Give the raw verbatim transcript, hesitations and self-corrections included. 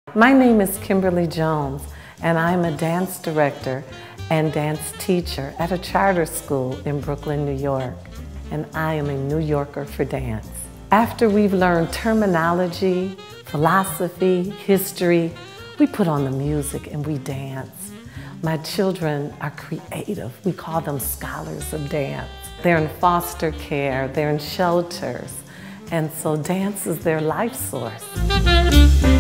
My name is Kimberly Jones, and I'm a dance director and dance teacher at a charter school in Brooklyn, New York. And I am a New Yorker for dance. After we've learned terminology, philosophy, history, we put on the music and we dance. My children are creative. We call them scholars of dance. They're in foster care, they're in shelters, and so dance is their life source.